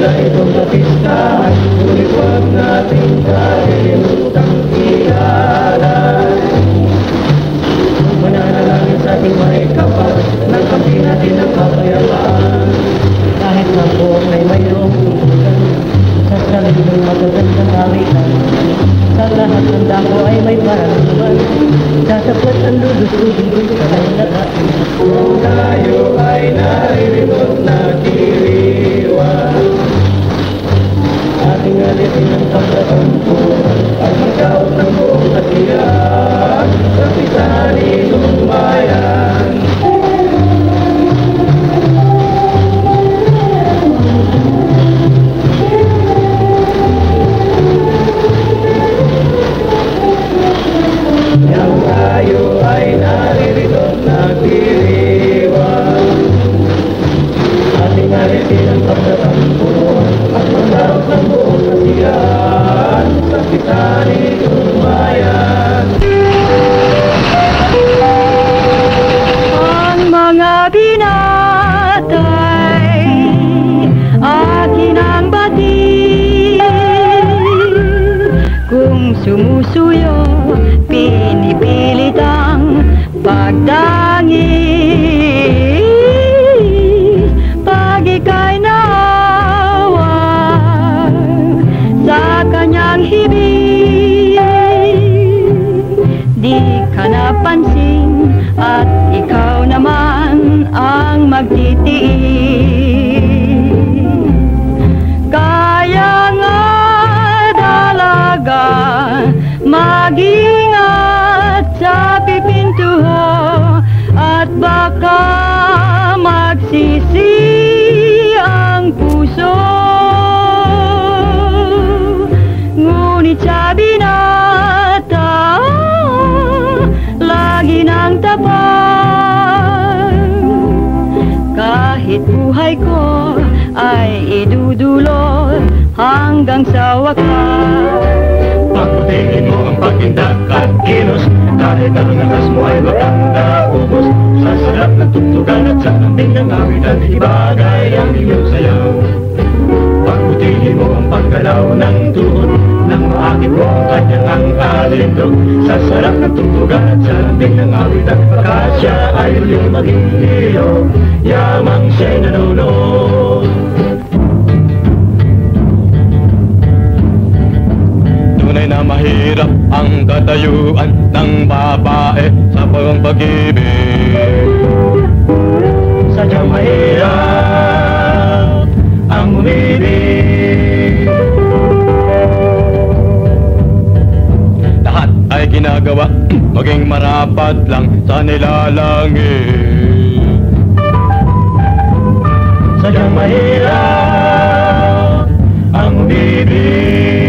sa itong kapistahan, ngunit huwag natin kalimutang kilala. Mananalangin sa ating may kapal, nang kampi natin ang kapayapaan. Kahit na po ay mayroong tungkulan, sa sariling magagandang awitan, sa lahat ng dako ay may paranuman, sasapot ang lulus-lulus sa lahat. Kung tayo ay naririno't nagdiriwan, ating alisin ang pagkatampo at magkaot ng buong kasiyahan sa pisanin ng bayan. Yang tayo ay naririno't nagdiriwan, ating alisin ang pagkatampo at magkaot ng buong kasiyahan sa pisanin ng bayan. Ang mga binatay akin ang bati, kung sumusuyo pinipilit ang pagdangis. Pag ika'y naawa sa kanyang hibig, di ka napansin at ikaw naman ang magtitiis. Kaya nga dalaga, mag-ingat sa pipintuho at baka magsisi ang puso. Ngunit sa binata, lagi nang tapat. Kahit buhay ko ay idudulot hanggang sa wakas. Pagputingin mo ang pagtindak at kilos, kahit ang lakas mo ay wakang naubos. Sa sarap ng tugtugan at sa lambing ng awitan, ibagay ang iyong sayaw. Pagputingin mo ang paggalaw ng tuhod, nang maakit mo ang kanyang ang alindog. Sa sarap ng tugtugan at sa lambing ng awitan, baka siya ay uling maging iyo, yamang siya'y nanunod. Tunay na mahirap ang katayuan ng babae sa pag-ibig. Sadyang mahirap ang umibig. Lahat ay ginagawa, maging marapat lang sa nilalangin. Sadyang mahirap ang umibig.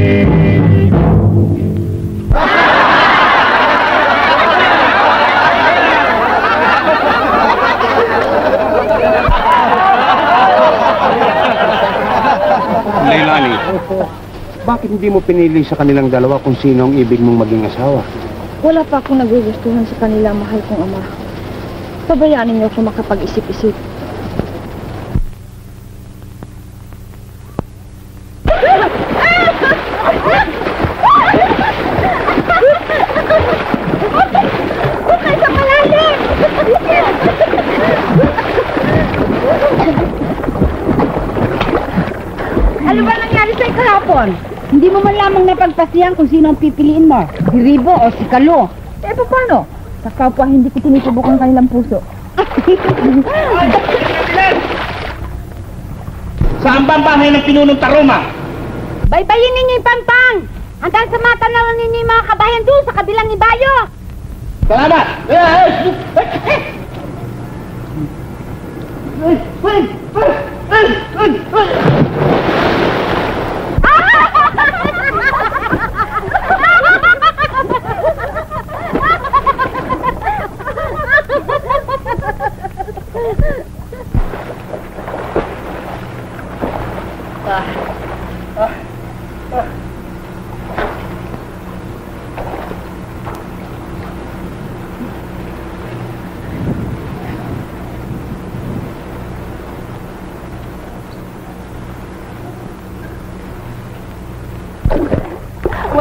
Leilani, bakit hindi mo pinili sa kanilang dalawa kung sino ang ibig mong maging asawa? Wala pa akong nagugustuhan sa kanila, mahal kong ama. Pabayaan ninyo ako makapag-isip-isip. Ano ba nangyari sa'yo kahapon? Hindi mo man lamang napagpasiyan kung sino ang pipiliin mo. Si Ribo o si Kalo. Eh, paano? Sa kapwa hindi ko tinitubok ang kanilang puso. Saan ba ang bahay ng pinunong Taruma? Baybayin ninyo yung pampang! Hanggang sa matanaw ninyo yung mga kabayan doon sa kabilang ibayo! Salamat!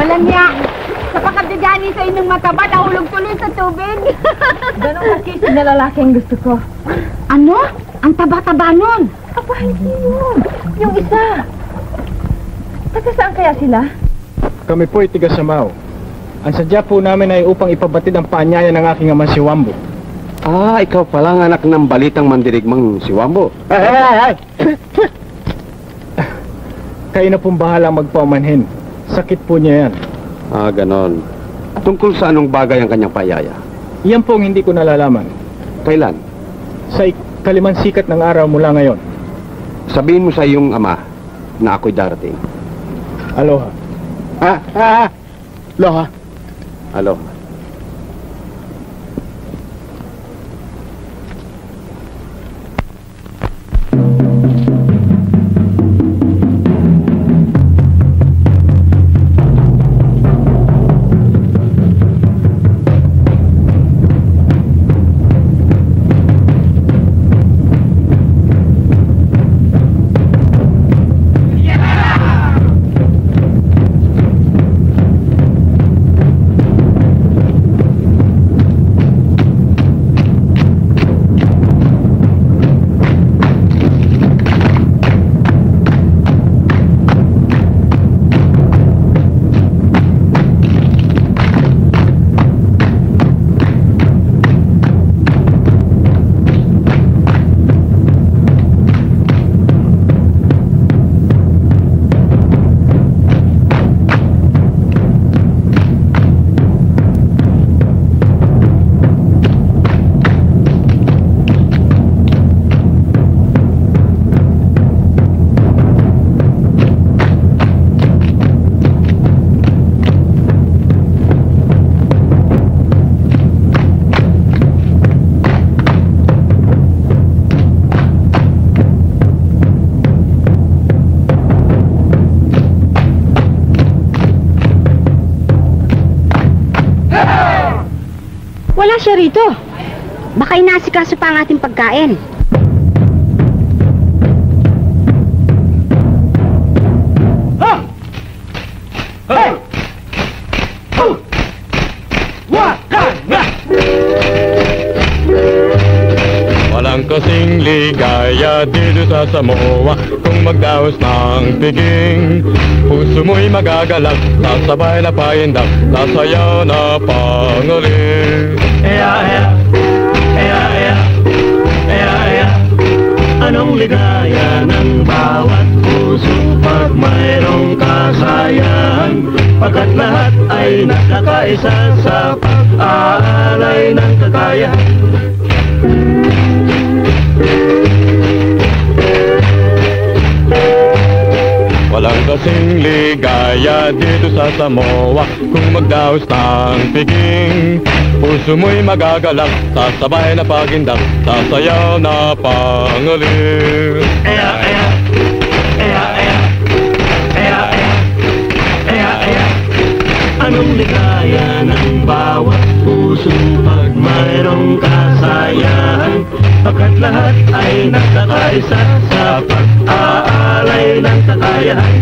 Walang niya. Sa pakabdigani sa inyong mataba, nahulog tuloy sa tubig. Ganun kasi na lalaki ang gusto ko. Ano? Ang taba-taba nun. Aba, hindi yun. Yung isa. Taga saan kaya sila? Kami po ay tiga Samao. Ang sadya po namin ay upang ipabatid ang paanyaya ng aking ama si Wambo. Ah, ikaw palang anak ng balitang mandirigmang si Wambo. Kayo na pong bahala magpaumanhin. Sakit po niya yan. Ah, ganon. Tungkol sa anong bagay ang kanyang paanyaya? Yan po ang hindi ko nalalaman. Kailan? Sa kalimang sikat ng araw mula ngayon. Sabihin mo sa iyong ama na ako'y darating. Aloha. Aloha. Aloha. Wala siya rito. Baka inasikaso pa ang ating pagkain. Walang kasing ligaya dito sa Samoa kung magdaos ng piging. Puso mo'y magagalak, sasabay na paindak, sasayaw na pangaling. Anong ligaya ng bawat puso pag mayroong kasayahan, pagkat lahat ay nakakaisa sa pag-aalay ng kakayahan. Walang kasing ligaya dito sa Samoa kung magdaos ng piging. Puso mo'y magagalak, sasabay na pagindak, sasayaw na pangaling. Anong ligaya ng bawat puso pag mayroong kasayahan, pagkat lahat ay nakakaisa sa pag-aalay ng kakayahan.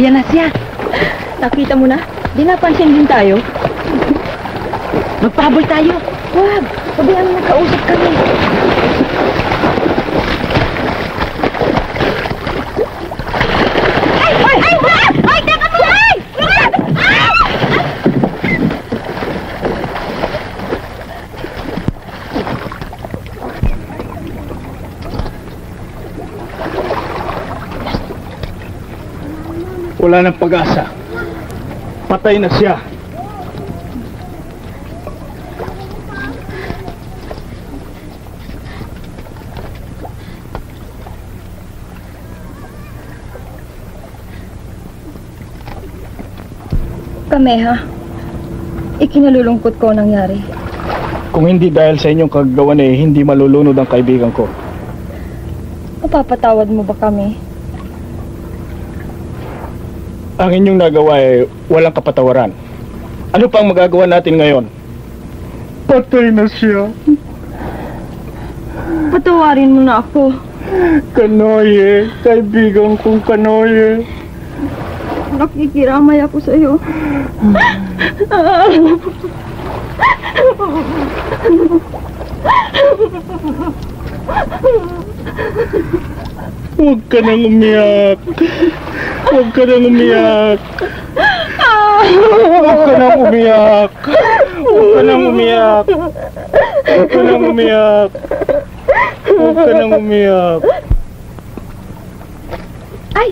Ayan na siya. Nakita mo na? Di napansin din tayo. Magpahabol tayo. Wag! Sabihan mo nagkausap kami. Ay! Ay! Ay! Wag! Ay! Teka mo! Ay! Wag! Ay! Wala nang pag-asa. Patay na siya. Kameha, ikinalulungkot ko ang nangyari. Kung hindi dahil sa inyong kagagawan hindi malulunod ang kaibigan ko. Mapapatawad mo ba kami? Ang inyong nagawa walang kapatawaran. Ano pa ang magagawa natin ngayon? Patay na siya. Patawarin mo na ako. Kanoye, kaibigan kong Kanoye. Nakikiramay ako sa'yo. Huwag ka nang umiyak. Huwag ka nang umiyak. Huwag ka nang umiyak. Huwag ka nang umiyak. Huwag ka nang umiyak. Huwag ka nang umiyak. Ay!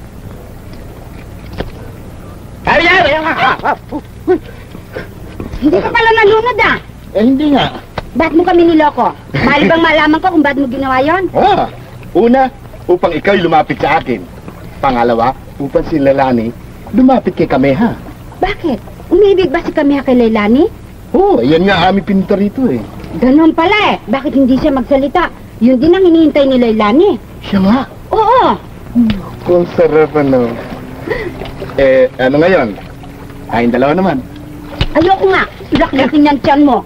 Hindi ka pala nalunod ah! Hindi nga. Ba't mo kami niloko? Mali bang malaman ko kung ba't mo ginawa yon? Una, upang ikaw lumapit sa akin. Pangalawa, upang si Leilani lumapit kay Kameha. Bakit? Umiibig ba si Kameha kay Leilani? Yan nga aming pinunta rito eh. Ganon pala eh. Bakit hindi siya magsalita? Yun din ang hinihintay ni Leilani. Siya nga. Oo! Kung sarap ano. Ano ngayon? Tayong dalawa naman. Ayoko nga. Laklakin ng tiyan mo.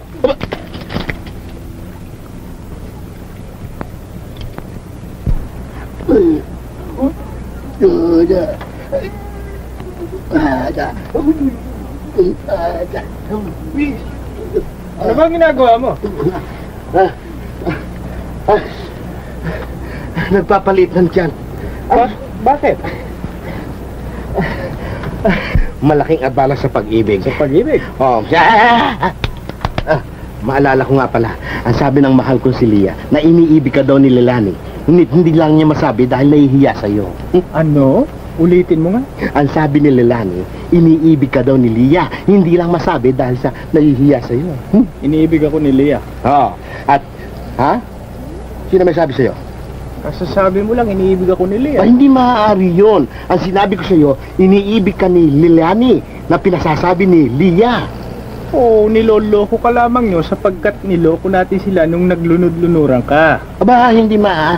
Ano bang ginagawa mo? Nagpapalit ng tiyan. Bakit? Malaking abala sa pag-ibig. Sa pag-ibig? Maalala ko nga pala, ang sabi ng mahal kong si Lia, na iniibig ka daw ni Leilani. Hindi lang niya masabi dahil nahihiya sa'yo. Ano? Ulitin mo nga. Ang sabi ni Leilani, iniibig ka daw ni Lia. Hindi lang masabi dahil sa nahihiya sa'yo. Iniibig ako ni Lia. At, sino may sabi sa'yo? Kasasabi mo lang, iniibig ako ni Lia. Hindi maaari yun. Ang sinabi ko sa'yo, iniibig ka ni Leilani na pinasasabi ni Lia. Niloloko ka lamang nyo sapagkat niloko natin sila nung naglunod-lunuran ka. Aba, hindi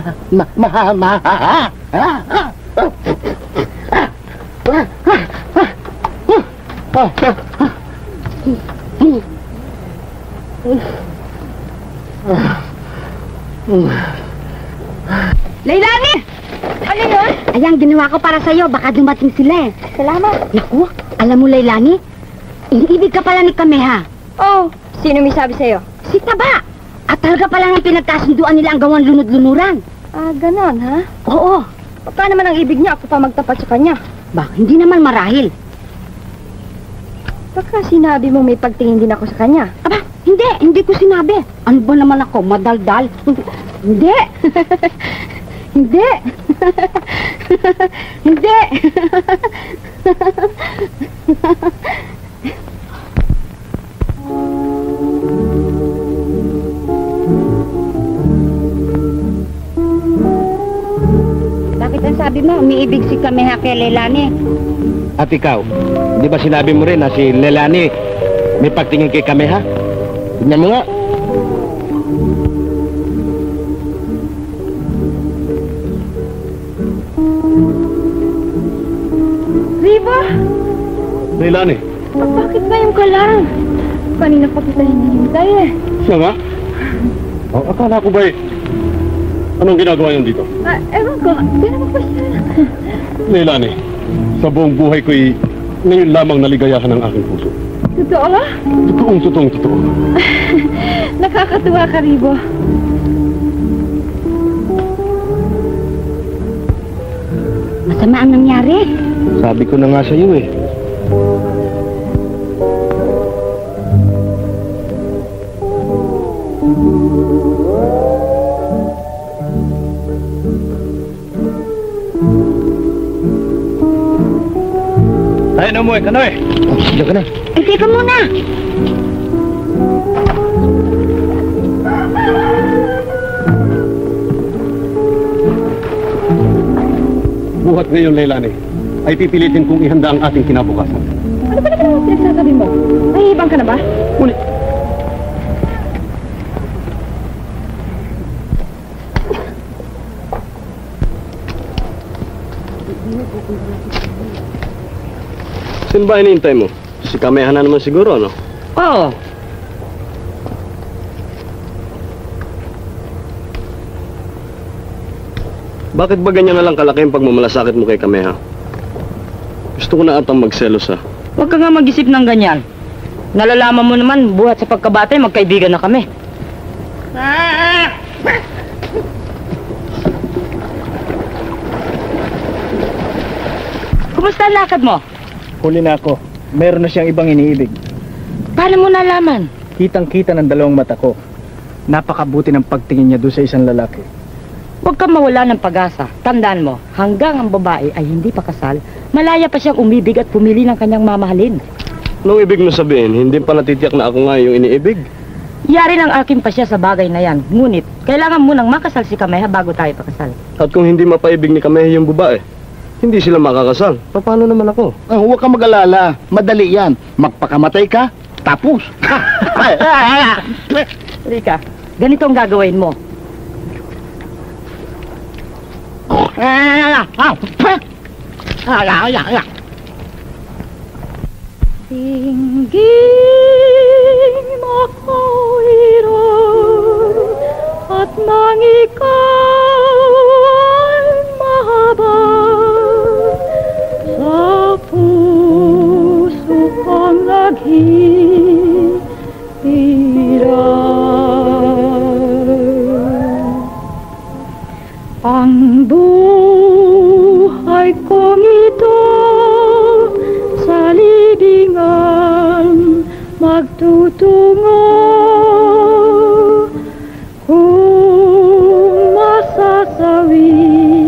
Leilani! Ano yun? Ayan, ginawa ko para sa'yo. Baka dumating sila eh. Salamat. Naku, alam mo Leilani, iniibig ka pala ni Kameha. Oh, sino may sabi sa'yo? Si Taba! At talaga pala ng pinagkasunduan nila ang gawan lunod-lunuran. Ganon, ha? Oo. Baka naman ang ibig niya ako pa magtapat sa kanya. Ba, hindi naman marahil. Baka sinabi mo may pagtingin din ako sa kanya. Aba, hindi ko sinabi. Ano ba naman ako, madaldal? Hindi. Hindi. Hindi. Bakit ang sabi mo, umiibig si Kameha kay Leilani? At ikaw, di ba sinabi mo rin na si Leilani may pagtingin kay Kameha? Tignan mo nga. Riva! Leilani. Bakit ngayon ka lang? Kanina pa kita hinihintay eh. Siya nga? Akala ko ba anong ginagawa niyo dito? Ewan ko, di naman pa siya. Leilani, Sa buong buhay ko'y ngayon lamang naligayahan ang aking puso. Totoo? Totoo. Nakakatuwa ka, Ribo. Masama ang nangyari. Sabi ko na nga sa iyo eh. Tayo na mo, Kanoy. Diyan ka na. Eh, teka muna. Buhat ngayon, Leilani, ay pipilitin kong ihanda ang ating kinabukasan. Ano ba naman ang pinagsasabi mo? Nahihibang ka na ba? Ngunit, sino ba hinihintay mo? Si Kameha na naman siguro, no? Oo. Bakit ba ganyan na lang kalaki ang pagmamalasakit mo kay Kameha? Gusto ko na atang magselos, ha? Huwag ka nga mag-isip ng ganyan. Nalalaman mo naman, buhat sa pagkabata, magkaibigan na kami. Kumusta ang lakad mo? Huli na ako. Meron na siyang ibang iniibig. Paano mo nalaman? Kitang-kita ng dalawang mata ko. Napakabuti ng pagtingin niya doon sa isang lalaki. Huwag kang mawala ng pag-asa. Tandaan mo, hanggang ang babae ay hindi pa kasal, malaya pa siyang umibig at pumili ng kanyang mamahalin. Anong ibig mo sabihin? Hindi pa natitiyak na ako nga yung iniibig? Yari ng akin pa siya sa bagay na yan. Ngunit, kailangan munang makasal si Kameha bago tayo pakasal. At kung hindi mapaibig ni Kameha yung babae, hindi sila makakasal. Paano naman ako? Huwag ka mag-alala. Madali yan. Magpakamatay ka, tapos. Rika, ganito ang gagawin mo. Singging makairon at mangikaw ay mahabag sa puso kong naghihirap. Ang buhay kong ito sa libingan magtutungo kung masasawi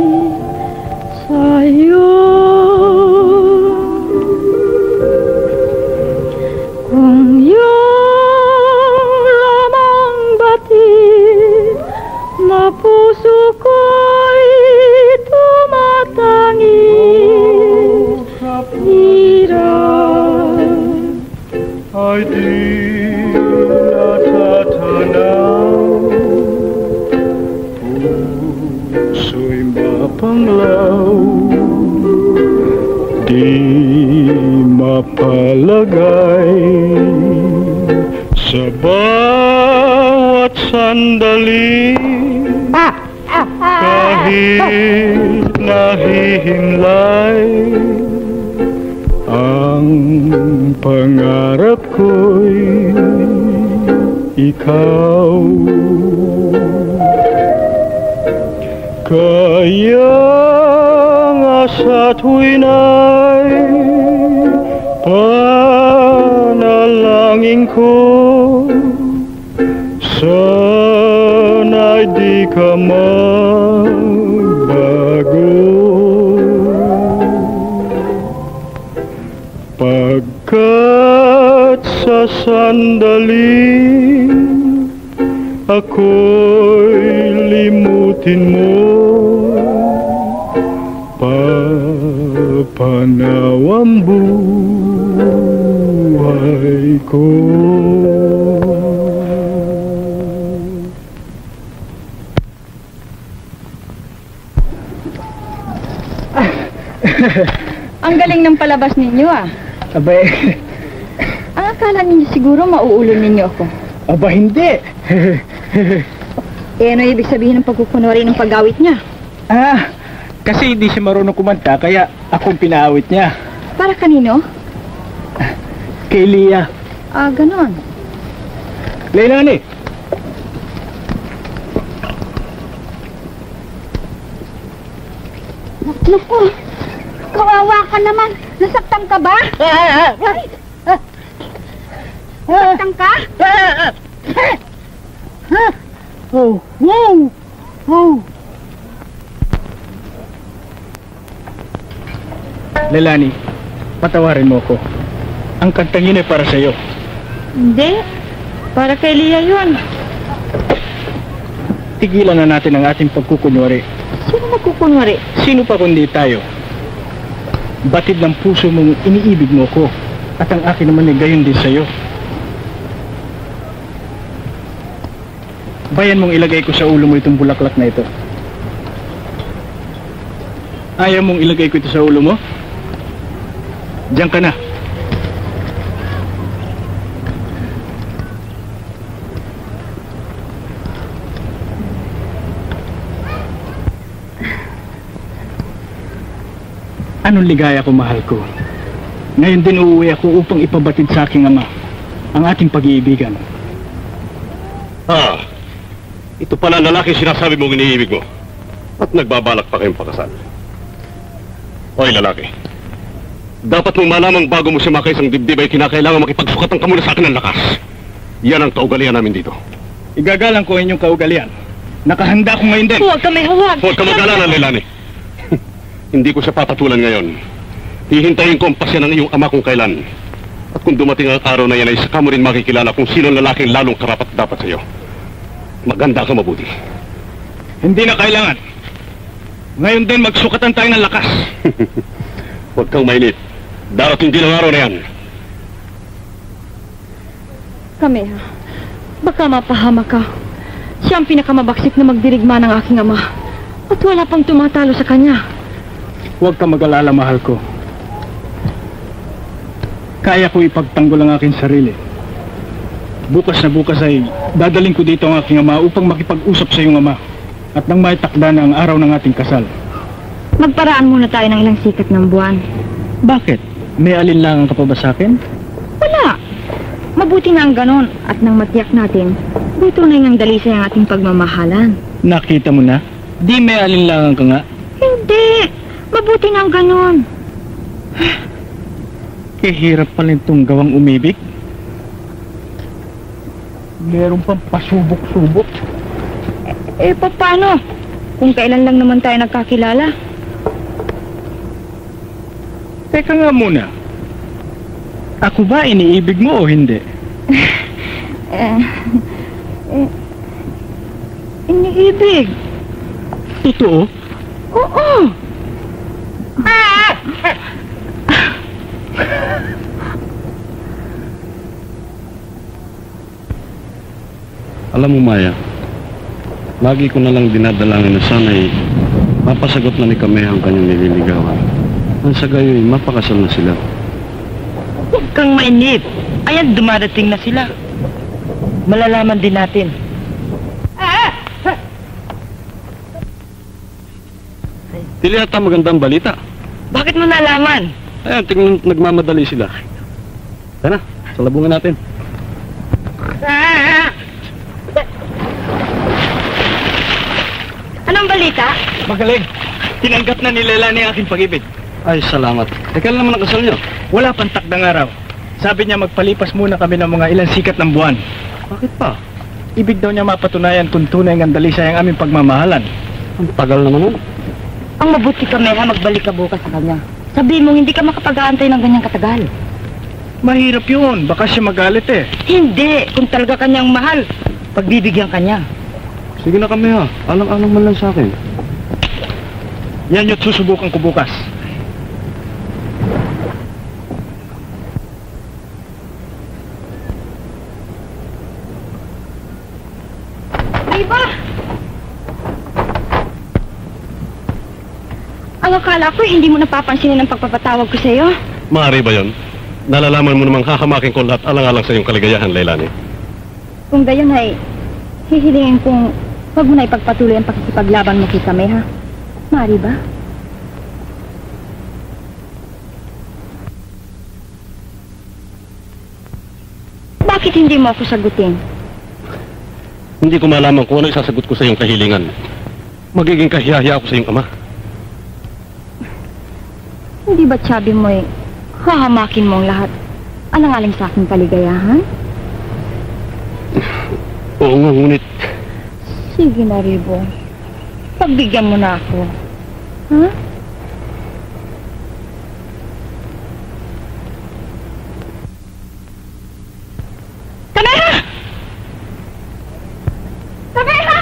sa'yo. Kung yung lamang batid na puso ko'y tumatangi, hirap Ay di natatanaw, puso'y mapanglaw, di mapalagay sa bawat sandali. Kahit nahihimlay, ang pangarap ko'y ikaw. Kaya nga sa tuwina'y panalangin ko, sana'y di ka magbago. Pagkat sa sandali ako'y limutin mo, papanaw ang buhay ko. Ang galing ng palabas ninyo ah. Abay, Ang akala ninyo siguro mauulo ninyo ako. aba hindi. Eh ano ibig sabihin ng pagkukunwari ng paggawit niya? Kasi hindi siya marunong kumanta, kaya akong pinaawit niya. Para kanino? Kay Lia. Ah, ganon. Leilani! Naku, kawawa ka naman. Nasaktan ka ba? Nasaktan ka? Oh, wow! Oh! Leilani, patawarin mo ko. Ang kantang yun ay para sa'yo. Hindi. Para kay Lia yun. Tigilan na natin ang ating pagkukunwari. Sino magkukunwari? Sino pa kundi tayo? Batid ng puso mong iniibig mo ko. At ang akin naman ay gayon din sa'yo. Bayan mong ilagay ko sa ulo mo itong bulaklak na ito. Ayaw mong ilagay ko ito sa ulo mo? Diyan ka na. Anong ligaya ko, mahal ko? Ngayon din uuwi ako upang ipabatid sa aking ama ang ating pag-iibigan. Ah, ito pala ang lalaki sinasabi mong iniibig mo. At nagbabalak pa kayong pakasal. Oy, lalaki. Dapat mong malamang bago mo siya makaisang dibdib ay kinakailangan makipagsukatan ka muna sa akin ng lakas. Yan ang kaugalian namin dito. Igagalang ko inyong kaugalian. Nakahanda ako ngayon din. Huwag ka may hawag. Huwag ka mag-alala, Leilani. Hindi ko siya papatulan ngayon. Hihintayin ko ang pasya ng iyong ama kung kailan. At kung dumating ang araw na yan ay saka mo rin makikilala kung sino ang lalaking lalong karapat dapat sa iyo. Maganda ka mabuti. Hindi na kailangan. Ngayon din magsukatan tayo ng lakas. Huwag kang mainit. Darating din ang araw na yan. Kameha, baka mapahama ka. Siya ang pinakamabaksik na magdirigma ng aking ama. At wala pang tumatalo sa kanya. Huwag ka mag-alala, mahal ko. Kaya ko ipagtanggol ang aking sarili. Bukas na bukas ay dadaling ko dito ang aking ama upang makipag-usap sa iyong ama. At nang maitakda na ang araw ng ating kasal. Magparaan muna tayo ng ilang sikat ng buwan. Bakit? May alinlangan ka pa ba sa akin? Wala. Mabuti na ang ganon. At nang matiyak natin, buto na yung dalisay ang ating pagmamahalan. Nakita mo na? Di may alinlangan ka nga. Hindi. Mabuti na ang ganon. Hirap pala itong gawang umibig. Meron pang pasubok-subok. Eh, paano? Kung kailan lang naman tayo nagkakilala. Teka nga muna. Ako ba iniibig mo o hindi? Iniibig. Totoo? Oo. Alam mo, Maya, lagi ko na lang dinadalangin na sana'y mapasagot na ni Kameha ang kanyang nililigawan. Ang sa gayo'y mapakasal na sila. Huwag kang mainip. Ayan, dumarating na sila. Malalaman din natin. Hindi yata magandang balita. Bakit mo nalaman? Ayan, tingnan nagmamadali sila. Tara, salubungin natin. Anong balita? Magaling. Tinanggap na ni Leilani ang aking pag-ibig. Ay, salamat. Kailan naman ang kasal niyo? Wala pang takdang araw. Sabi niya magpalipas muna kami ng mga ilang sikat ng buwan. Bakit pa? Ibig daw niya mapatunayan kung tunay ang dalisay ang aming pagmamahalan. Ang tagal naman nun. Ang mabuti Kameha, magbalik ka bukas sa kanya. Sabihin mong hindi ka makapag-aantay ng ganyang katagal. Mahirap yun. Baka siya magalit eh. Hindi, kung talaga kanyang mahal, pagbibigyan kanya. Sige na, Kameha. Alang-alang man lang sa akin. Yan yung susubukan ko bukas. Iba! Ang akala ko, hindi mo napapansinin ang pagpapatawag ko sa'yo. Maaari ba yun? Nalalaman mo namang hahamakin ko lahat alang-alang sa iyong kaligayahan, Leilani. Kung gayon ay, hihilingin kong huwag mo na ipagpatuloy ang pakikipaglaban mo kay Kameha. Maaari ba? hindi mo ako sagutin? Hindi ko malaman kung ano isasagot ko sa iyong kahilingan. Magiging kahiyahiya ako sa iyong ama. Hindi ba't sabi mo hahamakin mo ang lahat? Alang-alang sa aking kaligayahan? Oo nga, ngunit Sige na, Ribo. Pagbigyan mo na ako. Ha? Kameha! Kameha!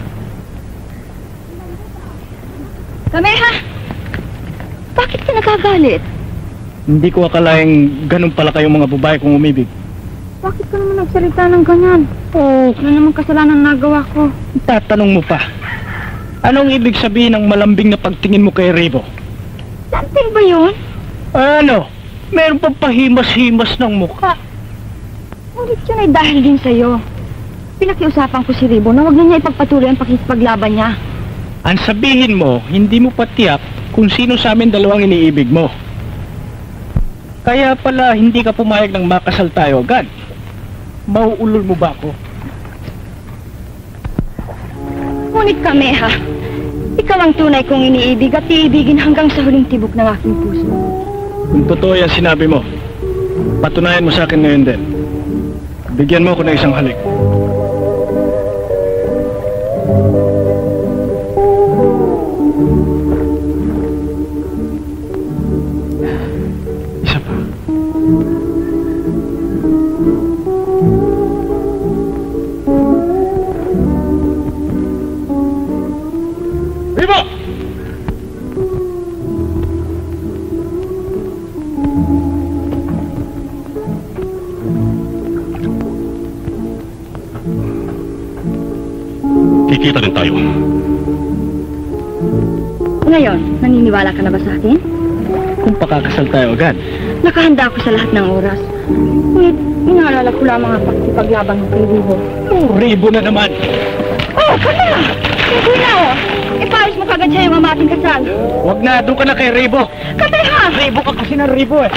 Kameha! Bakit ka nagagalit? Hindi ko akalaing ganun pala kayong mga babae kung umibig. Bakit ka naman nagsalita ng ganyan? Ano naman kasalanan nagawa ko? Tatanong mo pa. Anong ibig sabihin ng malambing na pagtingin mo kay Ribo? Something ba yun? Ano? Meron pang pahimas-himas ng mukha. Ngunit yun ay dahil din sa'yo. Pinakiusapan ko si Ribo na huwag na niya ipagpatuloy ang pakikipaglaban niya. Ang sabihin mo, hindi mo patiyak kung sino sa amin dalawang iniibig mo. Kaya pala hindi ka pumayag ng makasal tayo agad. Mauulol mo ba ako? Ngunit Kameha, ikaw ang tunay kong iniibig at iibigin hanggang sa huling tibok ng aking puso. Kung totoo yan sinabi mo, patunayan mo sa akin ngayon din. Bigyan mo ako ng isang halik. Isa pa. Ribo! kikita rin tayo. Ngayon, naniniwala ka na ba sa akin? Kung pakakasal tayo agad. Nakahanda ako sa lahat ng oras. Ngunit, inaalala ko lamang ang pakipaglaban ng kay Ribo. Oh, Ribo na naman. Oh, kaya! Ribo na, oh! Ipayos mo kagad siya yung amating kasal. Wag na, doon ka na kay Ribo. Kateha! Ribo ka kasi ng Ribo eh.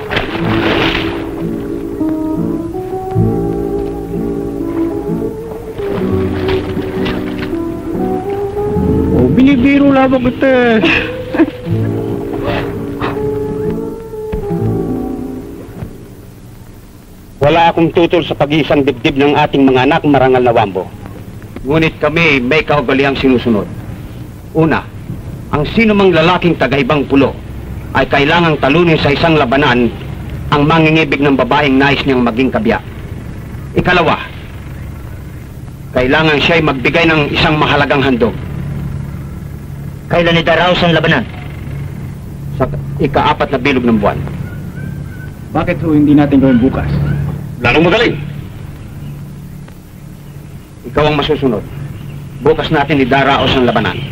Oh, binibiro lamang ito eh. Wala akong tutol sa pag-iisang dibdib ng ating mga anak, marangal na Wambo. Ngunit kami may kaugaliang sinusunod. Una, ang sino mang lalaking tagaibang pulo ay kailangang talunin sa isang labanan ang mangingibig ng babaeng nais niyang maging kabya. Ikalawa, kailangan siya'y magbigay ng isang mahalagang handog. Kailan idaraos ang labanan? Sa ika-4 na bilog ng buwan. Bakit ho hindi natin gawin bukas? Lalong magaling. Ikaw ang masusunod. Bukas natin idaraos ang labanan.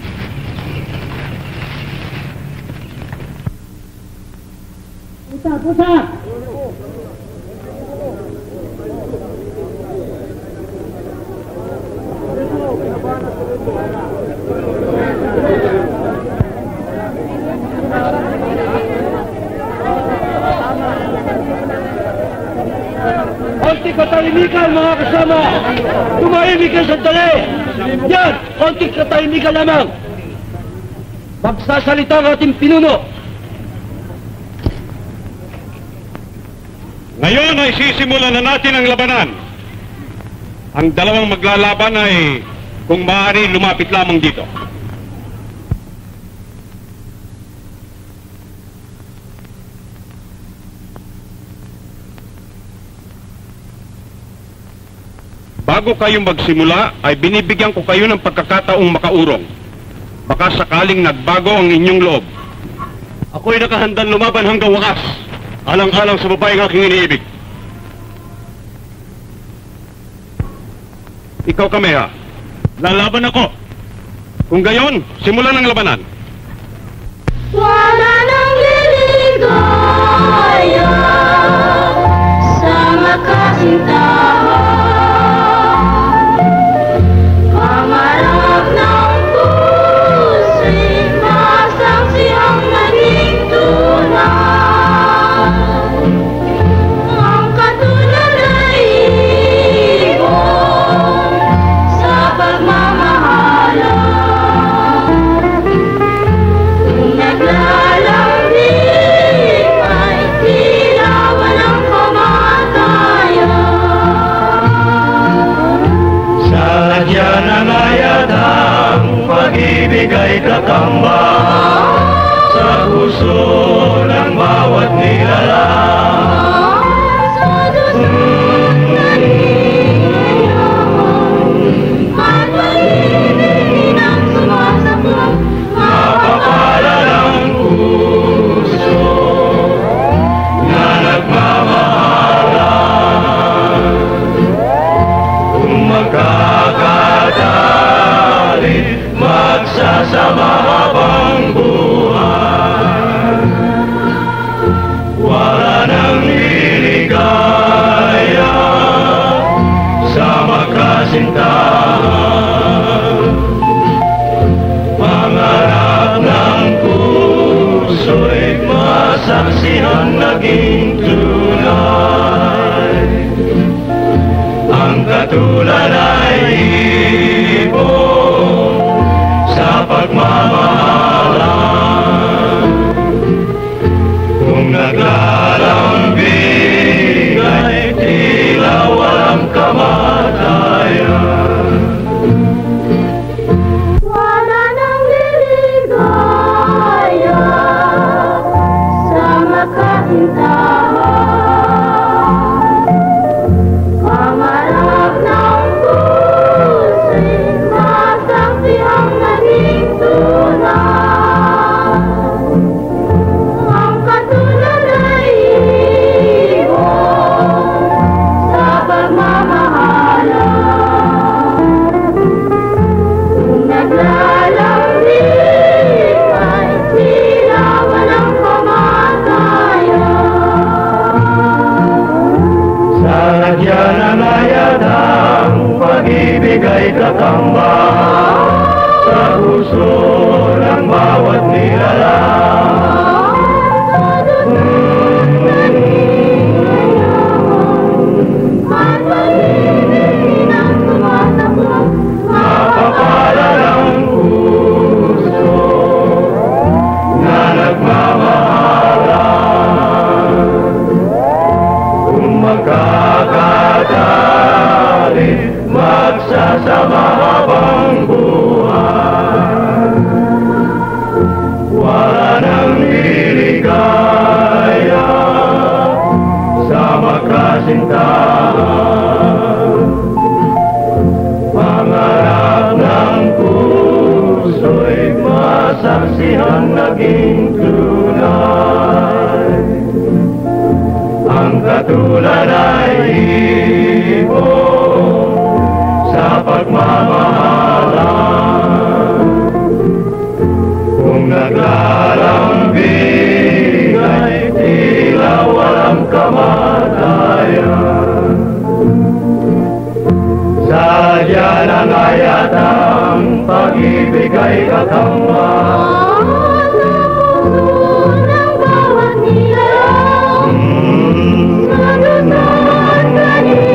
Pusa! Konting katahimikan mga kasama! Tumahimik ka sandali! Yan! Konting katahimikan lamang! Magsasalita ang ating pinuno! Ngayon ay sisimulan na natin ang labanan. Ang dalawang maglalaban ay kung maaari lumapit lamang dito. Bago kayong magsimula, ay binibigyan ko kayo ng pagkakataong makaurong. Baka sakaling nagbago ang inyong loob. Ako'y nakahandang lumaban hanggang wakas, alang-alang sa babaeng aking iniibig. Ikaw, Kameha, lalaban ako. Kung gayon, simulan ang labanan. Wala nang liligaya sa makasintahan. Pangarap ng puso'y masangsihang naging tunay. Ang katulad ay Sadya ng ayat ang pag-ibig ay kakambang sa puso ng bawat nilalang. Sa dusot na nilalang, pag-ibig ang sumasaklap, Mapapalad ang puso na nagmamahalan. Kung magkakadali, magsasama habang buhay. Wala nang liligaya sa magkasintahan. Pangarap ng puso'y masaksihan naging tunay. Ang katulad ay ibon sa pagmamahalan. Kung naglalambing ay tila walang kamatayan. wala nang liligaya sa makasintahan. Pangarap ng puso'y masaksihang naging tunay. Ang katulad ay ibon sa pagmamahalan. Kung naglalambing ay tila walang kamatayan. Sadya ng ayat ang pag-ibig ay kakambang sa puso ng bawat nilalang. Sa dusot na nilalang, pag-ibig ang sumasaklap, Mapapalad ang puso na nagmamahalan. Kung magkakadali, magsasama habang buhay. Wala nang liligaya sa magkasintahan. Pangarap ng puso'y masaksihan naging tunay. Ang katulad ay ibon sa pagmamahalan. Kung naglalambing ay tila walang kamatayan. Sadya ng ayat ang pag-ibig ay kakambang sa puso ng bawat nilalang. Sa dusot na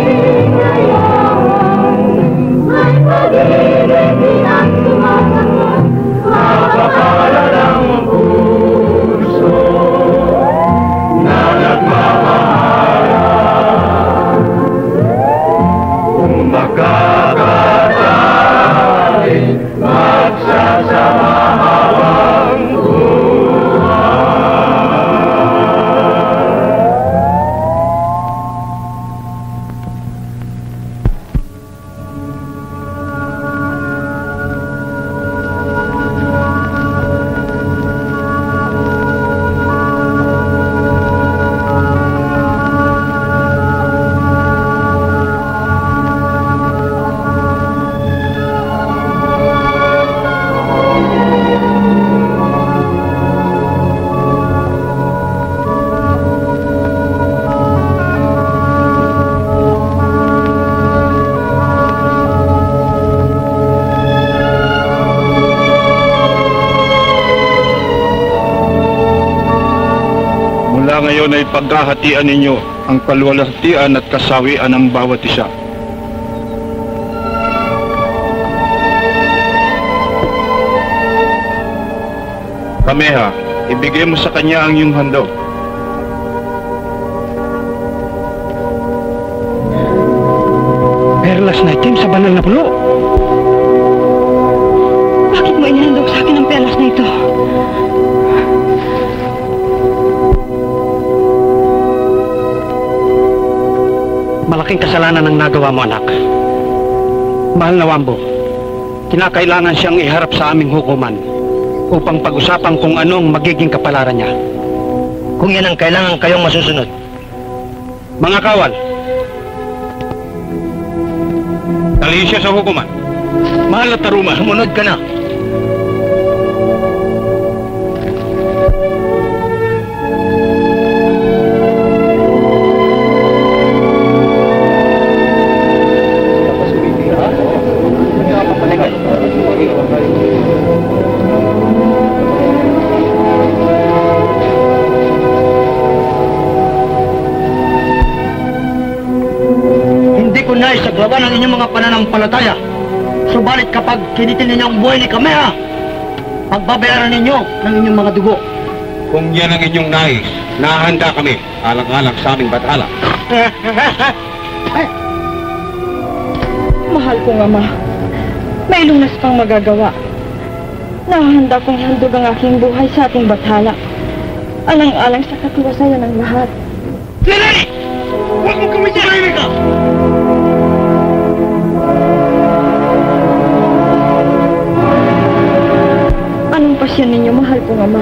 nilalang, ay pag-ibig ang sumasaklap, Mapapalad ang puso na nagmamahalan. Kung magkakadali, magsasama habang buhay. Mula ngayon ay paghahatian ninyo ang kalwalhatian at kasawian ng bawat isa. Kameha, ibigay mo sa kanya ang iyong handog. Perlas na itim sa banal na pulo. mo inihandog sa akin ang pelas na ito? Malaking kasalanan ang nagawa mo, anak. Mahal na Wambo, kinakailangan siyang iharap sa aming hukuman upang pag-usapan kung anong magiging kapalaran niya. Kung yan ang kailangan kayong masusunod. Mga kawal, dalhin siya sa hukuman. Mahal na Taruma, sumunod ka na. Isaglaban ang inyong mga pananampalataya. Subalit kapag kinitin ninyo ang buhay ni Kameha, pagbabayaran ninyo ng inyong mga dugo. Kung yan ang inyong nais, nahanda kami alang-alang sa aming bathala. Mahal kong ama, may lunas pang magagawa. Nahahanda kong ihandog ang aking buhay sa ating bathala. Alang-alang sa katiwasayan ng lahat. Lilani! Huwag mo kami dyan! Ka! Anong pasyan ninyo, mahal kong ama?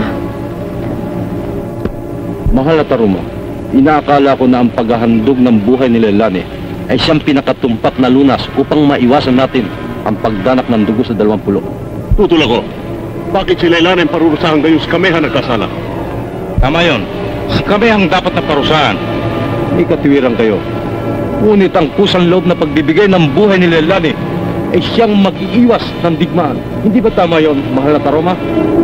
Mahal na Taruma, inaakala ko na ang paghahandog ng buhay ni Leilani ay siyang pinakatumpak na lunas upang maiwasan natin ang pagdanak ng dugo sa 20. Tutol ako. Bakit si Leilani ang parurusahan gayon si Kameha nagkasala? Tama yon. Si Kameha ang dapat na parusahan. May katiwiran kayo. Ngunit ang kusang loob na pagbibigay ng buhay ni Leilani ay siyang mag-iiwas ng digmaan. Hindi ba tama yon, mahal na Taruma?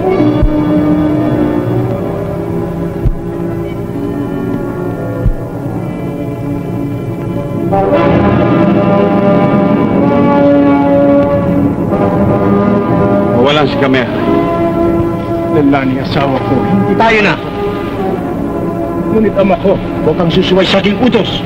Mawalan si Kameha. Leilani, asawa ko. Hindi tayo na. Ngunit ama ko, Huwag kang susuway sa aking utos.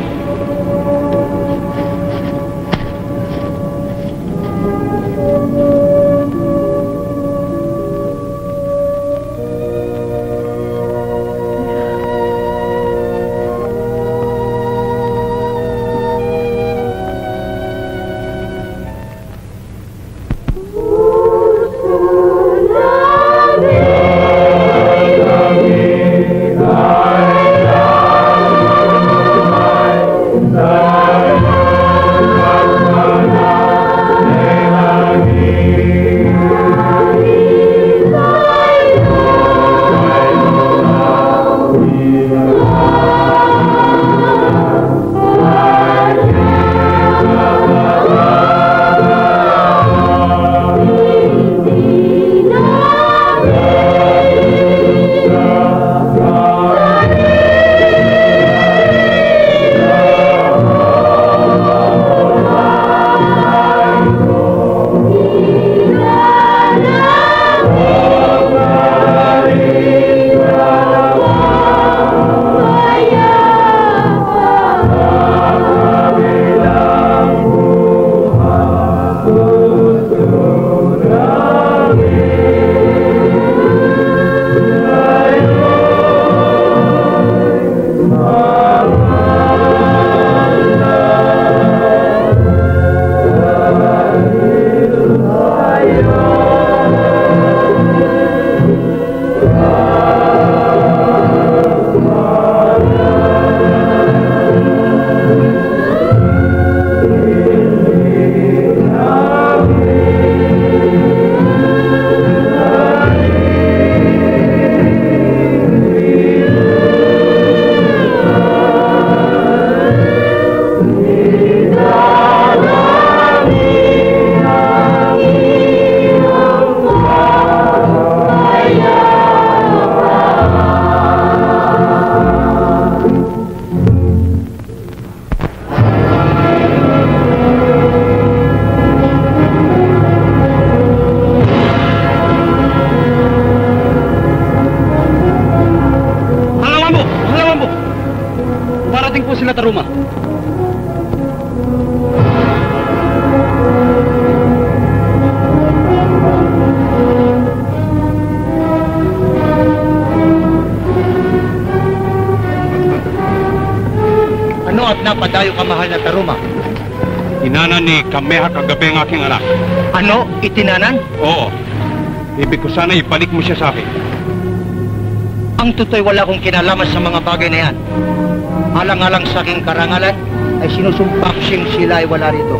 mahal na Taruma. Tinanan ni Kameha kagabi ang aking anak. Ano? Itinanan? Oo. Ibig ko sana ibalik mo siya sa akin. Ang tutoy wala akong kinalaman sa mga bagay na yan. Alang-alang sa aking karangalan, ay sinusumpa ko siyang sila ay wala rito.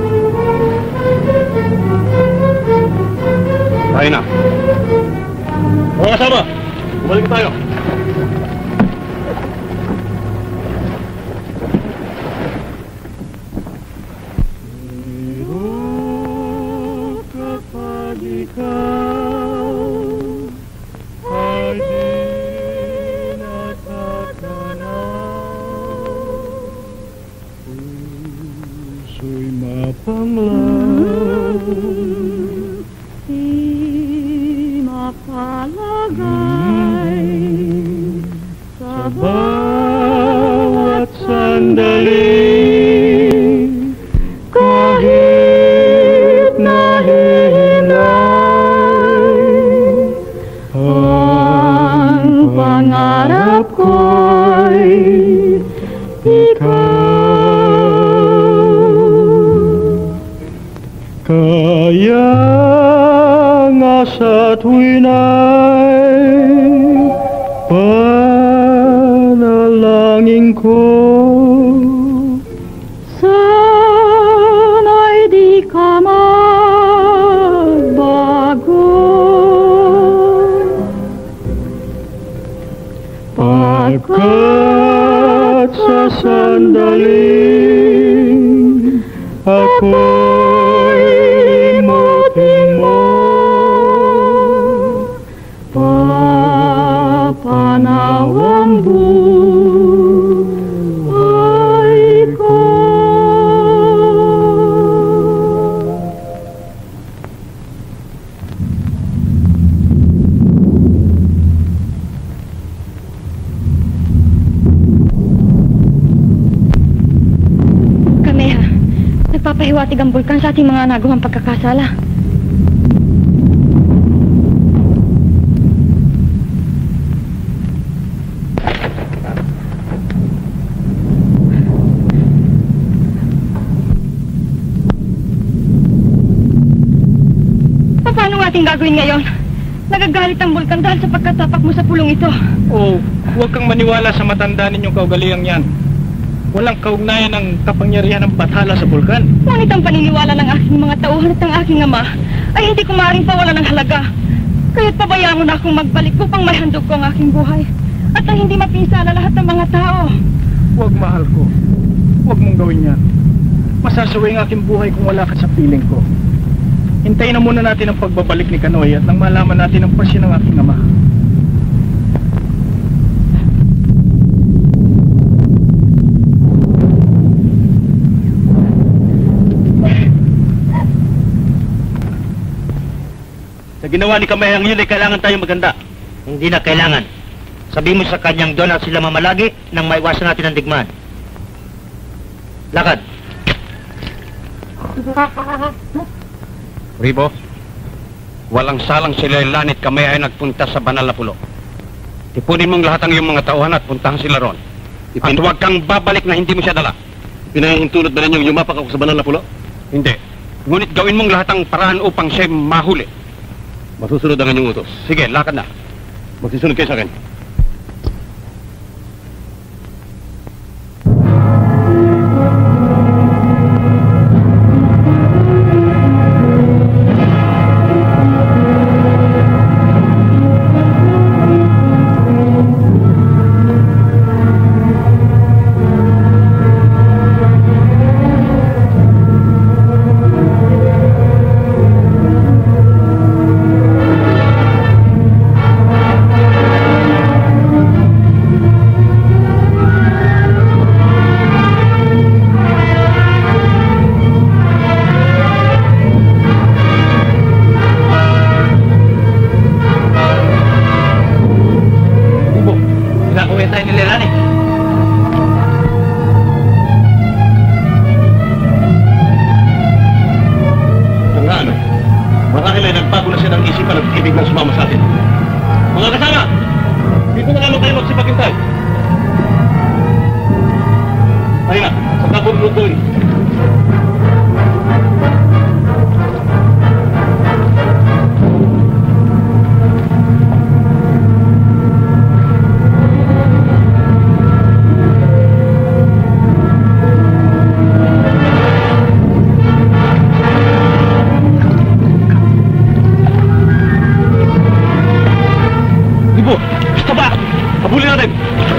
Tayo na. Mga kasama, bumalik tayo. Kaya nga sa tuwin ay panalangin ko, sana'y di ka magbago. Pagkat sa sandaling ako'y limutin mo, papanaw ang buhay ko. Kameha, nagpapahiwatig ang bulkan sa ating mga nagawang pagkakasala. Paano nga ating gagawin ngayon? Nagagalit ang bulkan dahil sa pagkatapak mo sa pulong ito. Oh, huwag kang maniwala sa matanda ninyong kaugaliang yan. Walang kaugnayan ng kapangyarihan ng bathala sa bulkan. Ngunit ang paniniwala ng aking mga tauhan at ng aking ama ay hindi ko maaaring pawalan ng halaga. Kaya't pabayaan mo na akong magbalik upang may handog ko ang aking buhay. At ang hindi mapinsala lahat ng mga tao. Huwag, mahal ko. Huwag mong gawin yan. Masasaway ang aking buhay kung wala ka sa piling ko. Hintayin na muna natin ang pagbabalik ni Kanoy at nang malaman natin ang pasyon ng aking ama. Sa ginawa ni Kamehang yun ay kailangan tayong maganda. Hindi na kailangan. Sabi mo sa kanyang doon at sila mamalagi nang maiwasan natin ang digmaan. Lakad. Ribo, walang salang si Leilani at Kameha ay nagpunta sa banal na pulo. Ipunin mong lahat ang iyong mga tauhan at puntahan sila ron. At huwag kang babalik na hindi mo siya dala. Pinahintulot ba ninyong yumapak ako sa banal na pulo? Hindi. Ngunit gawin mong lahat ang paraan upang siya mahuli. Masusunod ang inyong utos. Sige, lakad na. Magsisunod kayo sa akin. Ayun na, sa kapon doon. Ibu, stop! Habulin natin!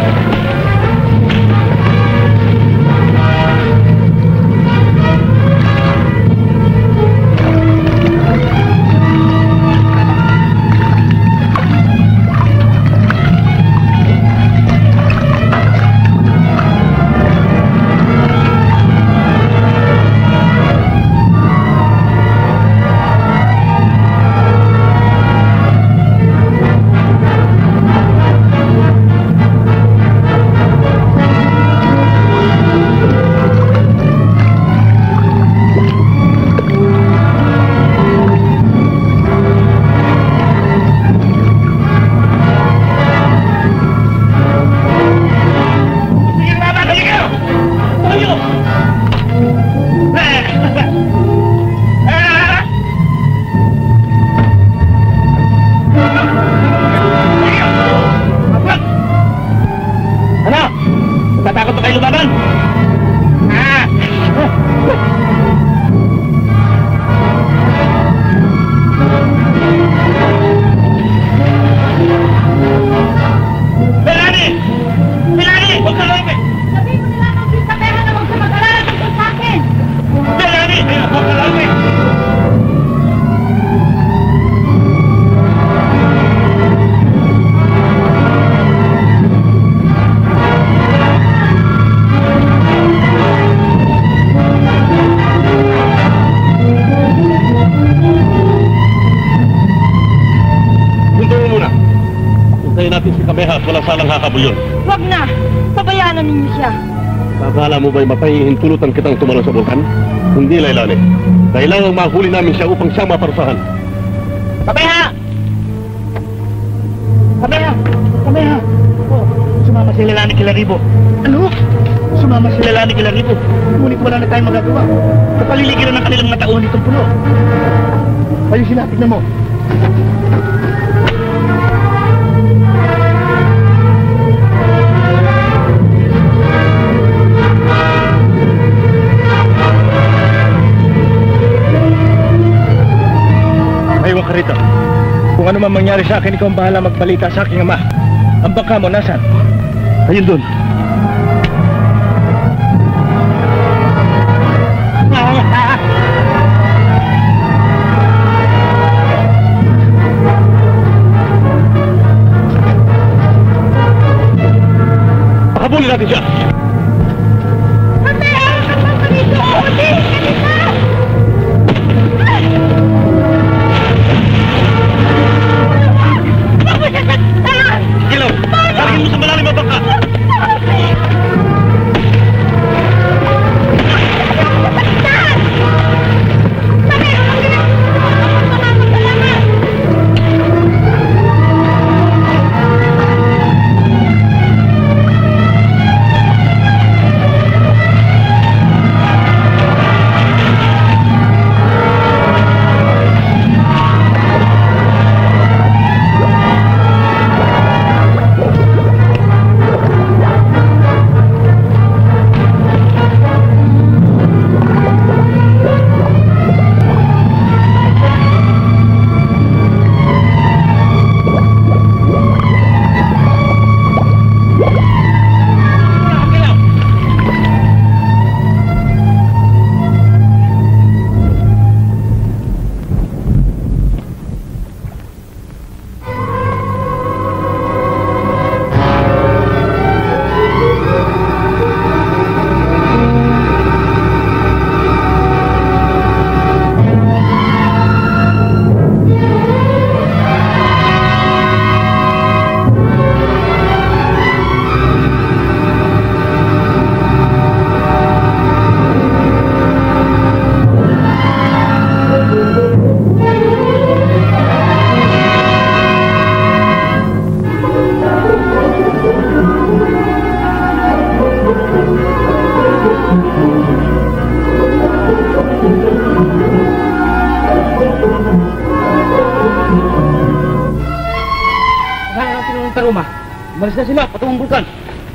Takot na kayo lumaban! Melanie! Melanie! Huwag ka lang! Sabihin mo nila kung sa pera na huwag ka mag-alala dito sa akin. Melanie! Huwag ka lang! Hintayin natin si Kameha at walang salang hakabol yun. Huwag na! Pabayaan na ninyo siya. Babala mo ba'y mapahihintulutan kitang tumalo sa bulkan? Hindi, Lailani. Kailangang mahuli namin siya upang siyang maparusahan. Kameha! Kameha! Kameha! Oh, sumama si Lelani kila Ribo. Ano? Sumama si Lelani kila Ribo. Ngunit wala na tayong magagawa. Kapaliligiran ng kanilang matauhan itong puno. Ayusin natin na mo. Aywan ka rito. Kung ano man mangyari sa akin, ikaw ang bahala magbalita sa aking ama. Ang bangka mo, nasaan? Ayun doon. Pakabulin natin siya! Ilaw! Lagyan mo sa malalim ang bangka! Taruma. Umalis na sila, patungong bulkan.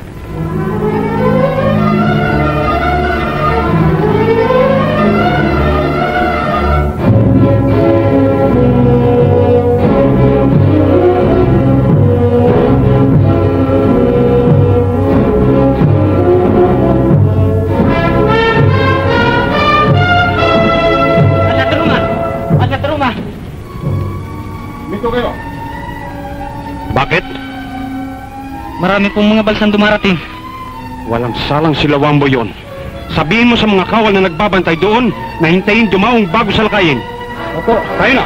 Bakit? Marami pong mga balsang dumarating. Walang salang sila Wambo yon. Sabihin mo sa mga kawal na nagbabantay doon na hintayin dumaong bago salakayin. Opo. Tayo na.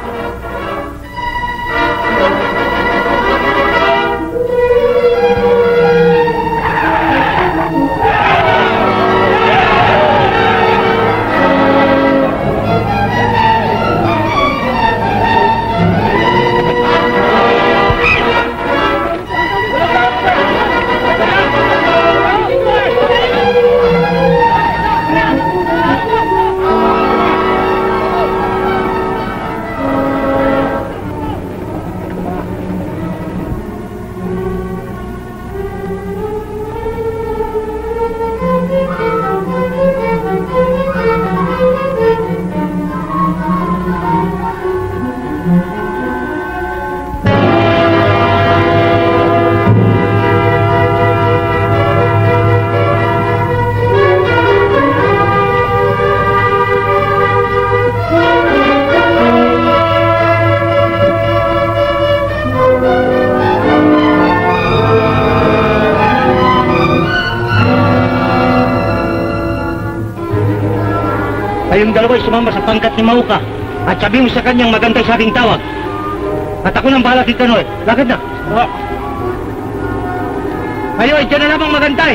Kayong dalawa'y sumama sa pangkat ni Mauka at sabihin mo sa kanyang magantay sa aking tawag. At ako nang bahala kay Kanoy. Lakad na. Kayo ay dyan na lamang magantay.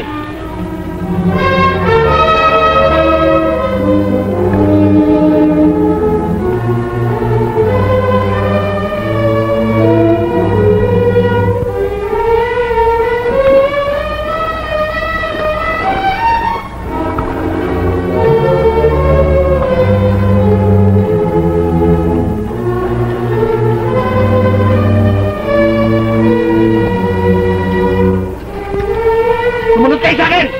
Sumunod kayo sa akin!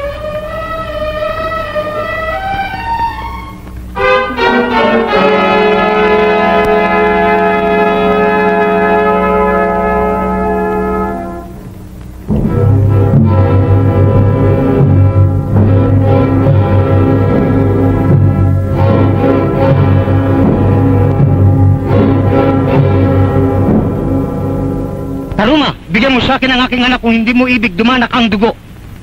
Taruma, bigyan mo sa akin ang aking anak kung hindi mo ibig dumanak ang dugo.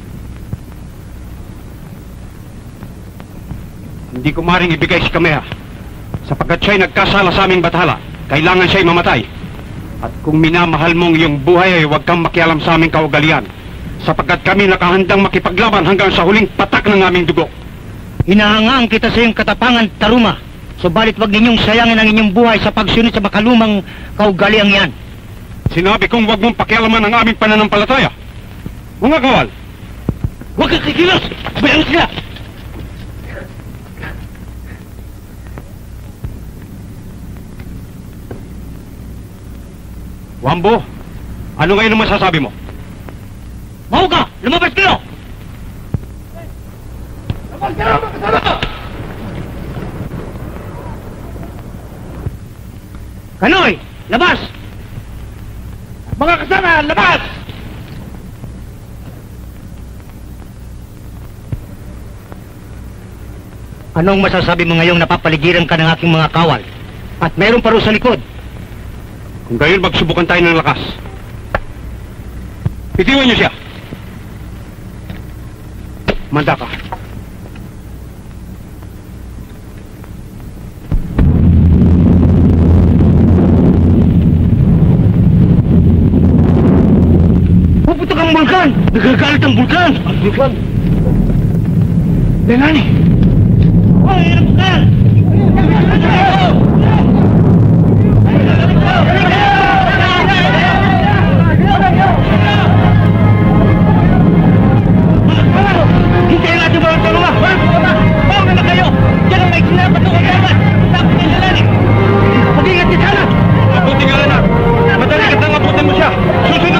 Hindi ko maring ibigay si Kameha. Sapagkat siya'y nagkasala sa aming bathala, kailangan siya'y mamatay. At kung minamahal mong iyong buhay ay huwag kang makialam sa aming kaugalian. Sapagkat kami nakahandang makipaglaban hanggang sa huling patak ng aming dugo. Hinahangaan kita sa iyong katapangan, Taruma. Subalit wag ninyong sayangin ang inyong buhay sa pagsunod sa makalumang kaugaliang yan. Sinabi kong huwag mong pakialaman ang aming pananampalataya. Mga kawal! Huwag kang kikilos! Bayang sila! Wambo, ano ngayon ang masasabi mo? Mauka! Lumabas kayo! Lumabas kayo! Makasama! Kanoy! Labas! Mga kasama! Labas! Anong masasabi mo ngayong napapaligiran ka ng aking mga kawal? At meron pa rin sa likod. Kung gayon magsubukan tayo ng lakas. Itiwan niyo siya. Manda ka. Puputok ang bulkan! Nagagalit ang bulkan! Ang bulkan? Lenani! Hoy, ang bulkan! Hintayin natin mga tulungan! Bawang na kayo! Diyan ang may sinapat ng kagaman! Tapos ng lalani! Mag-ingat din sana! Mabuti nga na! Madali ka nang abutin mo siya! Susunod!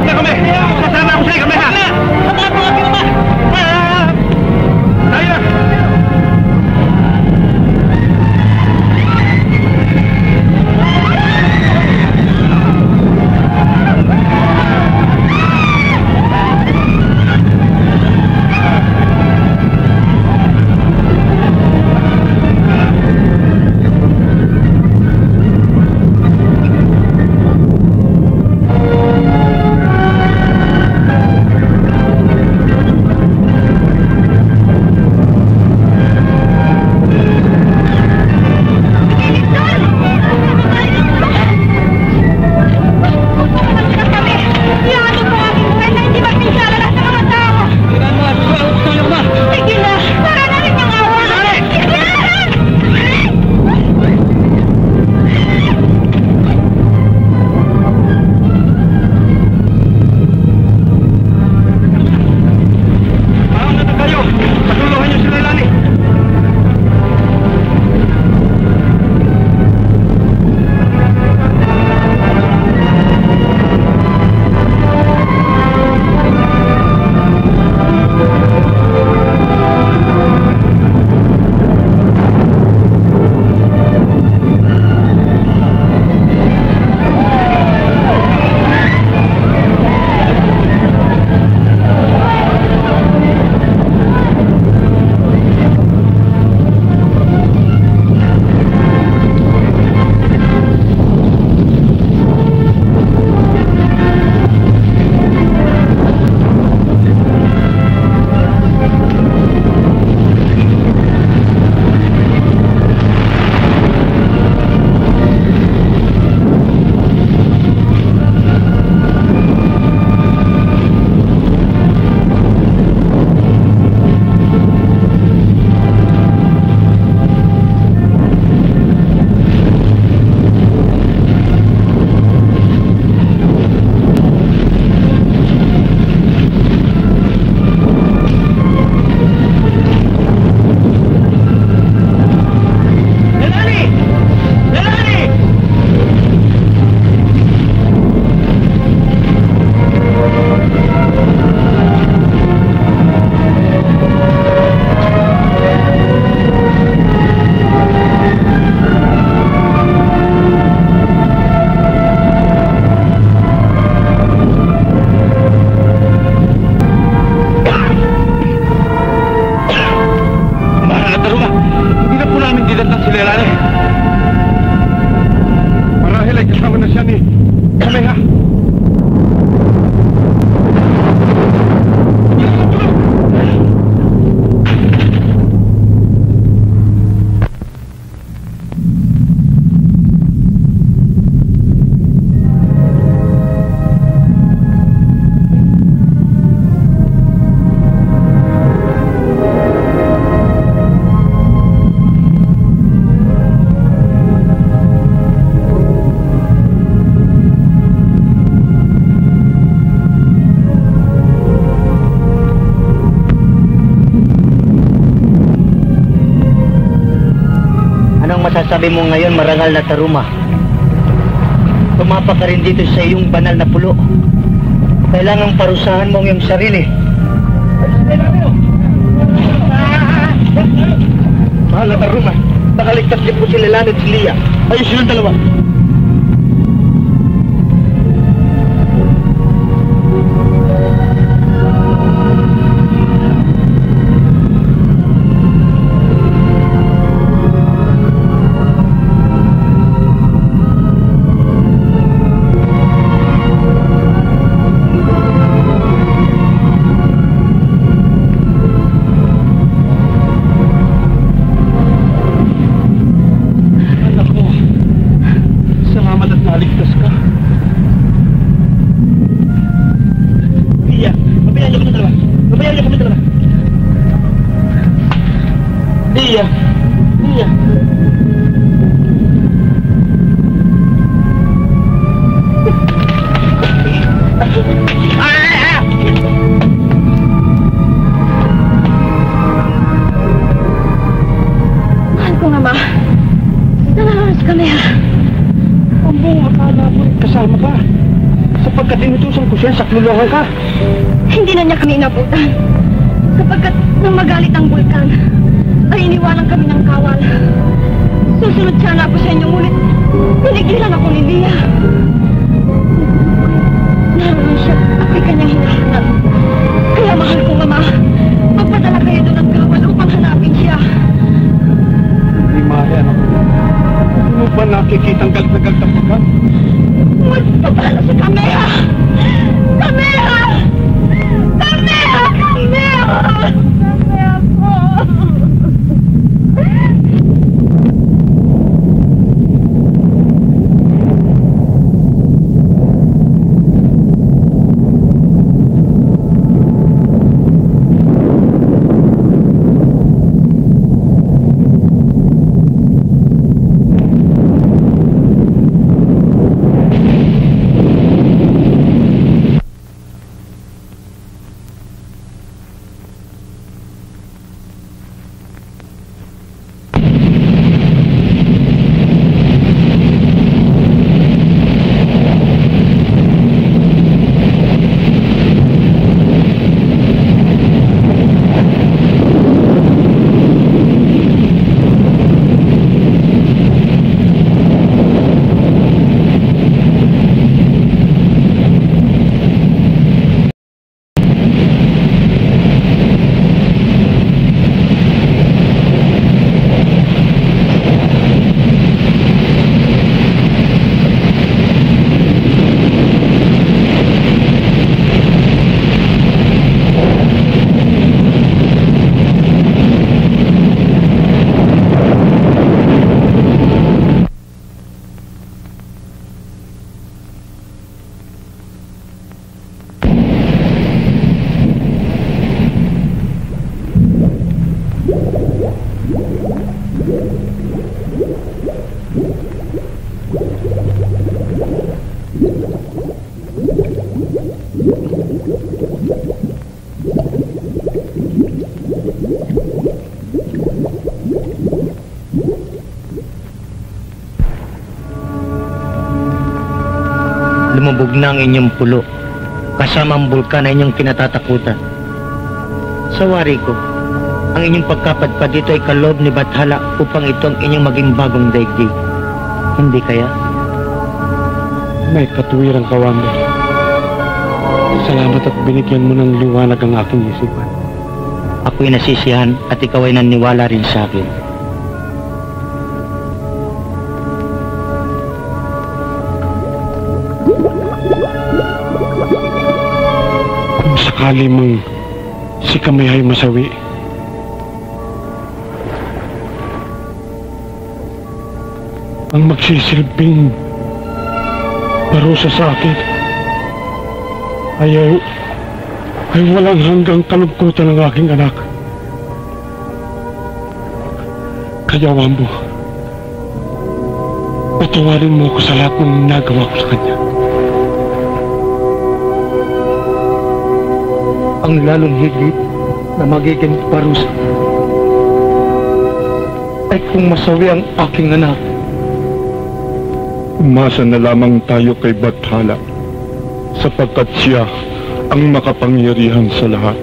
masasabi mo ngayon, marangal na Taruma? Tumapa ka rin dito sa iyong banal na pulo. Kailangang parusahan mo ang iyong sarili. Mahal na Taruma, nakaligtas din po si Leilani at si Lia. Ayun silang dalawa. Sakluluhan ka. Hindi na niya kami inabutan. Sapagkat nang magalit ang bulkan, ay iniwanan kami ng kawal. Susunod sana ako sa inyo, ngunit pinigilan ako ni Lia. Naroon siya, ako'y kanyang hinahanap. Kaya mahal kong ama, magpadala kayo doon ng kawal upang hanapin siya. Hindi maaari, anak. Hindi mo ba nakikitang galit na galit ang bulkan? Magpapala si Kamea! Kamea! Kamea! Kamea! Kamea po! Lumubog na ang inyong pulo, kasama ang bulkan na inyong kinatatakutan. Sa wari ko, ang inyong pagkapadpad dito ay kaloob ni Bathala upang ito ang inyong maging bagong daigdig. Hindi kaya? May katuwirang ka, Wambo. Salamat at binigyan mo ng liwanag ang aking isipan. Ako'y nasisiyahan at ikaw ay naniwala rin sa akin. Sakali mang si Kamea ay masawi, ang magsisilbing parusa sa akin ay walang hanggang kalungkutan ng aking anak. Kaya, Wambo, patawarin mo ako sa lahat ng nagawa ko sa kanya. Ang lalong higit na magiging parusa ay kung masawi ang aking anak. Umasa na lamang tayo kay Bathala, sapagkat siya ang makapangyarihan sa lahat.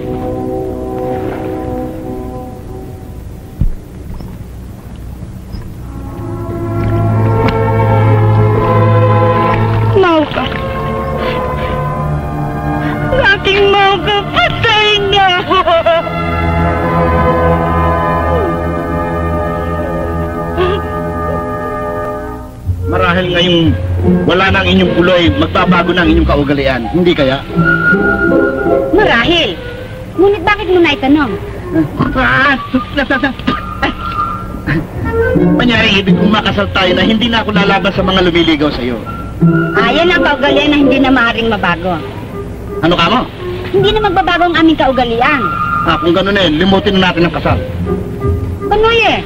Mauka. Aking Mauka, patay na! Marahil ngayong wala na ang inyong puloy, magbabago na ang inyong kaugalian. Hindi kaya? Marahil. Ngunit bakit mo na itanong? Manyari, ibig kong makasal tayo na hindi na ako lalaban sa mga lumiligaw sa iyo. Ayan ang kaugalian na hindi na maaaring mabago. Ano ka mo? Hindi na magbabago ang aming kaugalian. Kung gano'n limutin na natin ang kasal. Panoy eh.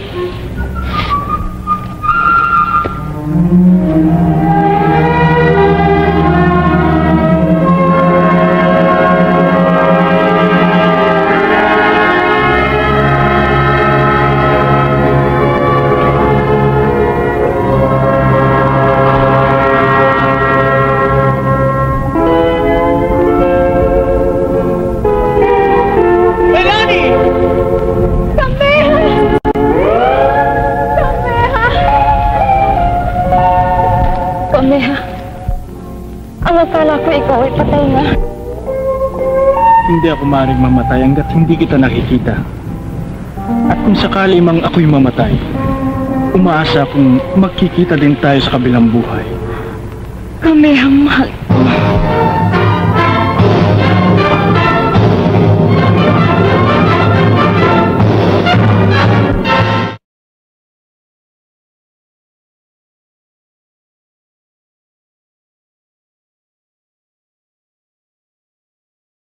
Hindi ako maaaring mamatay hanggat hindi kita nakikita. At kung sakali mang ako'y mamatay, umaasa akong magkikita din tayo sa kabilang buhay. Kami ang mahal.